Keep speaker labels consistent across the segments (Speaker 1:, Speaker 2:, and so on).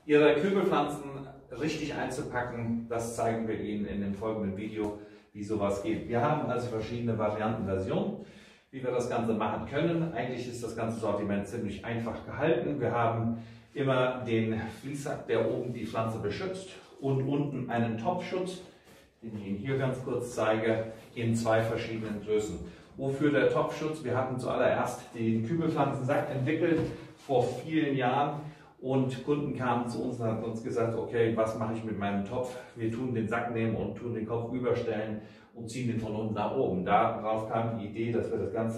Speaker 1: Ihre Kübelpflanzen richtig einzupacken, das zeigen wir Ihnen in dem folgenden Video, wie sowas geht. Wir haben also verschiedene Varianten, wie wir das Ganze machen können. Eigentlich ist das ganze Sortiment ziemlich einfach gehalten. Wir haben immer den Fließsack, der oben die Pflanze beschützt, und unten einen Topfschutz, den ich Ihnen hier ganz kurz zeige, in zwei verschiedenen Größen. Wofür der Topfschutz? Wir hatten zuallererst den Kübelpflanzensack entwickelt vor vielen Jahren und Kunden kamen zu uns und haben uns gesagt, okay, was mache ich mit meinem Topf? Wir tun den Sack nehmen und tun den Kopf überstellen und ziehen den von unten nach oben. Darauf kam die Idee, dass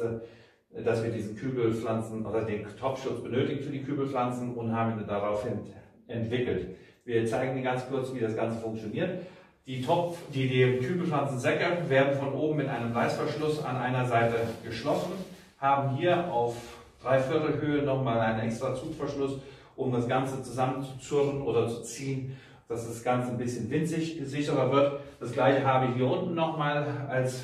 Speaker 1: wir diesen Kübelpflanzen oder den Topfschutz benötigen für die Kübelpflanzen und haben ihn daraufhin entwickelt. Wir zeigen Ihnen ganz kurz, wie das Ganze funktioniert. Die Kübelpflanzensäcke werden von oben mit einem Reißverschluss an einer Seite geschlossen, haben hier auf 3/4 Höhe nochmal einen extra Zugverschluss, um das Ganze zusammenzuzurren oder zu ziehen, dass das Ganze ein bisschen winzig sicherer wird. Das gleiche habe ich hier unten nochmal als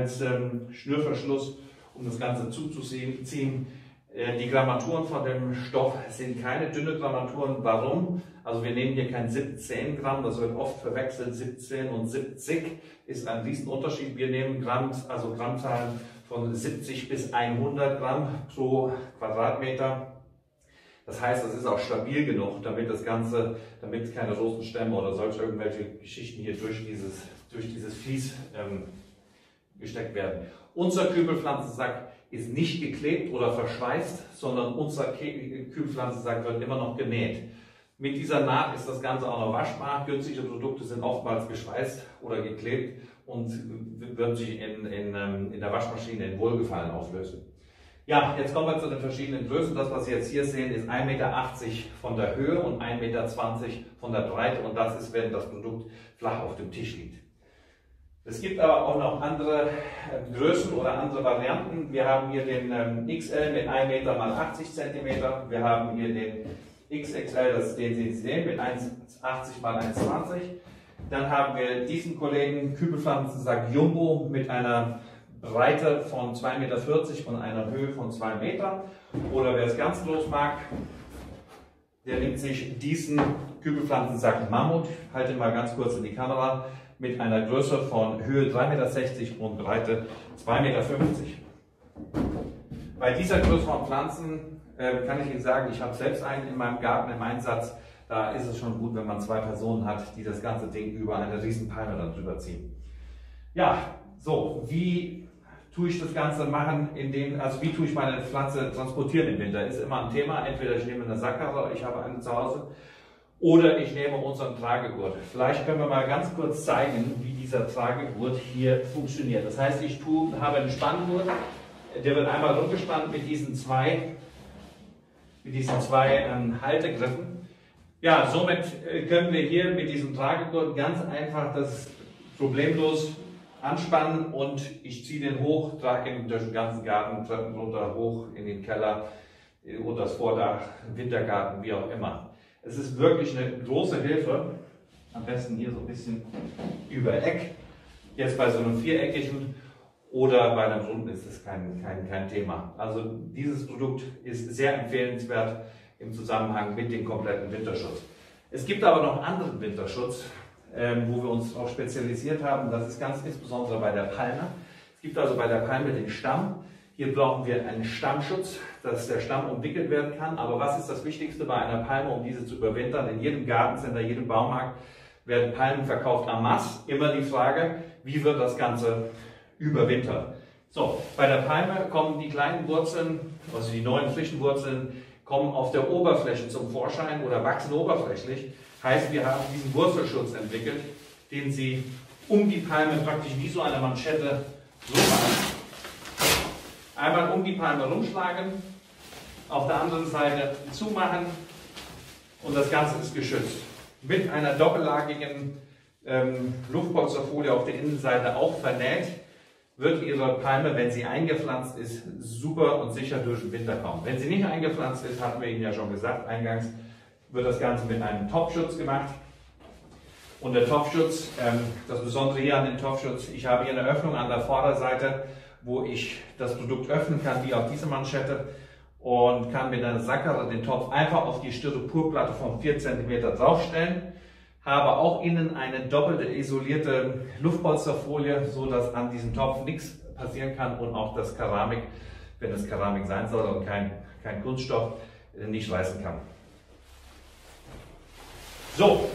Speaker 1: Schnürverschluss, um das Ganze zuzuziehen. Die Grammaturen von dem Stoff sind keine dünnen Grammaturen. Warum? Also wir nehmen hier kein 17 Gramm, das wird oft verwechselt. 17 und 70 ist ein Riesenunterschied. Wir nehmen Grammzahlen von 70 bis 100 Gramm pro Quadratmeter. Das heißt, das ist auch stabil genug, damit keine Rosenstämme oder solche irgendwelche Geschichten hier durch dieses Vlies gesteckt werden. Unser Kübelpflanzensack ist nicht geklebt oder verschweißt, sondern unser Kübelpflanzensack wird immer noch genäht. Mit dieser Naht ist das Ganze auch noch waschbar. Günstige Produkte sind oftmals geschweißt oder geklebt und würden sich in der Waschmaschine in Wohlgefallen auflösen. Ja, jetzt kommen wir zu den verschiedenen Größen. Das, was Sie jetzt hier sehen, ist 1,80 Meter von der Höhe und 1,20 Meter von der Breite, und das ist, wenn das Produkt flach auf dem Tisch liegt. Es gibt aber auch noch andere Größen oder andere Varianten. Wir haben hier den XL mit 1 Meter mal 80 cm. Wir haben hier den XXL, das ist den Sie sehen, mit 1,80 mal 1,20. Dann haben wir diesen Kollegen Kübelpflanzensack Jumbo mit einer Breite von 2,40 Meter und einer Höhe von 2 Meter. Oder wer es ganz groß mag, der nimmt sich diesen Kübelpflanzensack Mammut, ich halte ihn mal ganz kurz in die Kamera, mit einer Größe von Höhe 3,60 Meter und Breite 2,50 Meter. Bei dieser Größe von Pflanzen kann ich Ihnen sagen, ich habe selbst einen in meinem Garten im Einsatz. Da ist es schon gut, wenn man 2 Personen hat, die das ganze Ding über eine riesen Palme dann drüber ziehen. Ja, so, wie tue ich das Ganze machen, wie tue ich meine Pflanze transportieren im Winter? Ist immer ein Thema. Entweder ich nehme eine Sackkarre, ich habe eine zu Hause, oder ich nehme unseren Tragegurt. Vielleicht können wir mal ganz kurz zeigen, wie dieser Tragegurt hier funktioniert. Das heißt, ich habe einen Spanngurt, der wird einmal rumgespannt mit diesen zwei Haltegriffen. Ja, somit können wir hier mit diesem Tragegurt ganz einfach das problemlos anspannen und ich ziehe den hoch, trage ihn durch den ganzen Garten, Treppen runter, hoch in den Keller, unter das Vordach, Wintergarten, wie auch immer. Es ist wirklich eine große Hilfe, am besten hier so ein bisschen über Eck, jetzt bei so einem viereckigen oder bei einem runden ist das kein Thema. Also dieses Produkt ist sehr empfehlenswert im Zusammenhang mit dem kompletten Winterschutz. Es gibt aber noch anderen Winterschutz, wo wir uns auch spezialisiert haben. Das ist ganz insbesondere bei der Palme. Es gibt also bei der Palme den Stamm. Hier brauchen wir einen Stammschutz, dass der Stamm umwickelt werden kann. Aber was ist das Wichtigste bei einer Palme, um diese zu überwintern? In jedem Gartencenter, jedem Baumarkt werden Palmen verkauft en masse. Immer die Frage, wie wird das Ganze überwintert? So, bei der Palme kommen die kleinen Wurzeln, also die neuen frischen Wurzeln, kommen auf der Oberfläche zum Vorschein oder wachsen oberflächlich. Heißt, wir haben diesen Wurzelschutz entwickelt, den Sie um die Palme praktisch wie so eine Manschette rummachen. Einmal um die Palme rumschlagen, auf der anderen Seite zumachen und das Ganze ist geschützt. Mit einer doppellagigen Luftpolsterfolie auf der Innenseite auch vernäht, wird Ihre Palme, wenn sie eingepflanzt ist, super und sicher durch den Winter kommen. Wenn sie nicht eingepflanzt ist, hatten wir Ihnen ja schon gesagt, eingangs, wird das Ganze mit einem Topfschutz gemacht. Und der Topfschutz, das Besondere hier an dem Topfschutz, ich habe hier eine Öffnung an der Vorderseite, wo ich das Produkt öffnen kann, wie auf diese Manschette. und kann mit einer Sackere den Topf einfach auf die Styroporplatte von 4 cm draufstellen. Habe auch innen eine doppelte isolierte Luftpolsterfolie, so dass an diesem Topf nichts passieren kann und auch das Keramik, wenn es Keramik sein soll und kein Kunststoff, nicht reißen kann. So,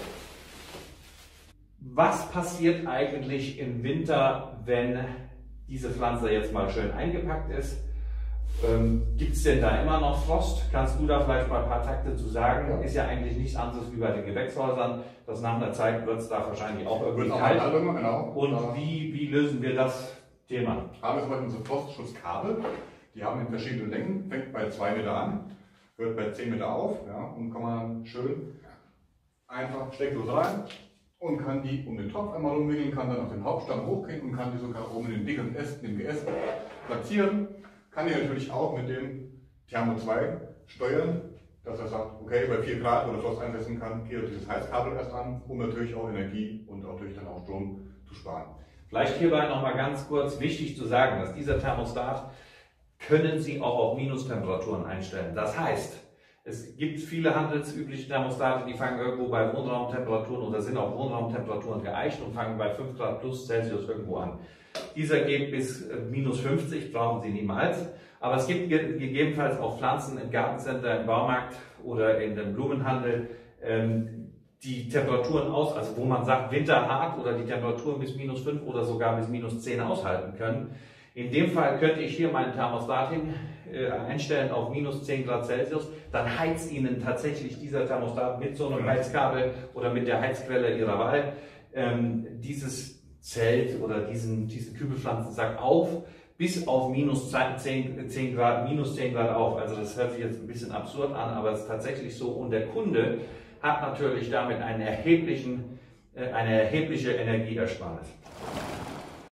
Speaker 1: was passiert eigentlich im Winter, wenn diese Pflanze jetzt mal schön eingepackt ist? Gibt es denn da immer noch Frost? Kannst du da vielleicht mal ein paar Takte zu sagen? Ja. Ist ja eigentlich nichts anderes wie bei den Gewächshäusern. Das nach einer Zeit wird es da wahrscheinlich auch irgendwie kalt.
Speaker 2: Genau.
Speaker 1: Und wie lösen wir das Thema?
Speaker 2: Haben wir zum Beispiel unsere Frostschutzkabel. Die haben in verschiedenen Längen, fängt bei 2 Meter an, hört bei 10 Meter auf, ja, und kann man schön einfach stecklos rein und kann die um den Topf einmal umwickeln, kann dann auf den Hauptstamm hochgehen und kann die sogar oben in den dicken Ästen im Geäst platzieren. Kann die natürlich auch mit dem Thermo 2 steuern, dass er sagt, okay, bei 4 Grad oder Frost einsetzen kann, geht dieses Heizkabel erst an, um natürlich auch Energie und auch natürlich dann auch Strom zu sparen.
Speaker 1: Vielleicht hierbei nochmal ganz kurz wichtig zu sagen, dass dieser Thermostat können Sie auch auf Minustemperaturen einstellen. Das heißt, es gibt viele handelsübliche Thermostate, die fangen irgendwo bei Wohnraumtemperaturen oder sind auf Wohnraumtemperaturen geeicht und fangen bei 5 Grad plus Celsius irgendwo an. Dieser geht bis minus 50, brauchen Sie niemals. Aber es gibt gegebenenfalls auch Pflanzen im Gartencenter, im Baumarkt oder in dem Blumenhandel, die Temperaturen also wo man sagt winterhart oder die Temperaturen bis minus 5 oder sogar bis minus 10 aushalten können. In dem Fall könnte ich hier meinen Thermostat einstellen auf minus 10 Grad Celsius. Dann heizt Ihnen tatsächlich dieser Thermostat mit so einem Heizkabel oder mit der Heizquelle Ihrer Wahl dieses Zelt oder diesen Kübelpflanzensack auf bis auf minus 10 Grad auf. Also das hört sich jetzt ein bisschen absurd an, aber es ist tatsächlich so. Und der Kunde hat natürlich damit eine erhebliche Energieersparnis.